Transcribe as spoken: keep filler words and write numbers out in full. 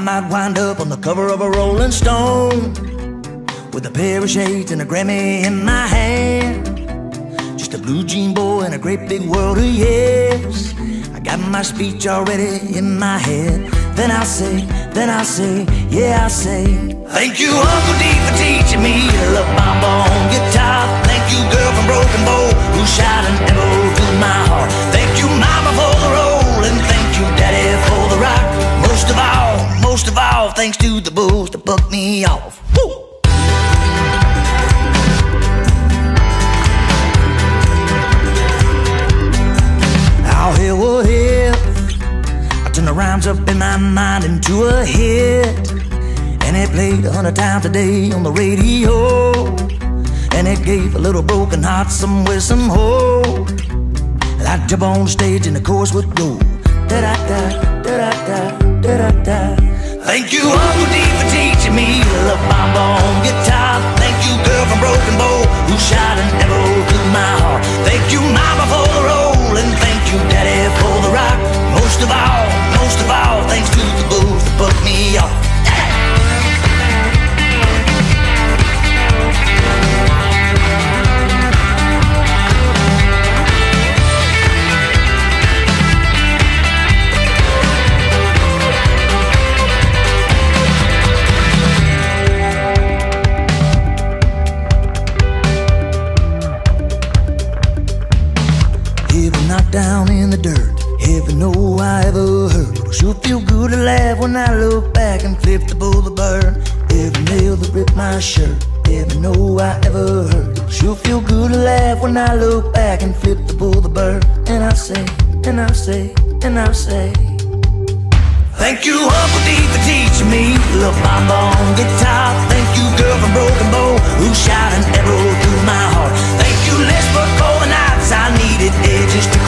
might wind up on the cover of a Rolling Stone with a pair of shades and a Grammy in my hand. Just a blue jean boy in a great big world of yes. I got my speech already in my head. Then I'll say, then I'll say, yeah, I'll say, thank you, Uncle D, for teaching me to love my on guitar. Thank you, girl from Broken Bow, who shot an arrow through my heart. Thank you, Mama, for the roll, and thank you, Daddy, for the rock. Most of all, most of all, thanks to the booze that bucked me off. Woo! I'll hear what if I turn the rhymes up in my mind into a hit, and it played a hundred times a day on the radio, and it gave a little broken heart somewhere, some hope. And I'd jump on stage and the chorus would go da-da-da, da-da-da, da-da-da. Thank you, Uncle D, for teaching me to love my on guitar. Thank you, girl from Broken Bow, who shot an arrow through my heart. Thank you, Mama, for the roll, and thank you, Daddy, for the rock. Most of all, most of all, thanks to the booze that put me off. Heaven knocked down in the dirt, heaven know I ever heard. It'll sure feel good to laugh when I look back and flip the bull the bird. Every nail that ripped my shirt, heaven know I ever heard. It'll sure feel good to laugh when I look back and flip the bull the bird. And I say, and I say, and I say, thank you, Uncle D, for teaching me to love my on guitar. Thank you, girl from Broken Bow, who shot an arrow through my heart. Thank you, Lisbon, for the nights I needed edges to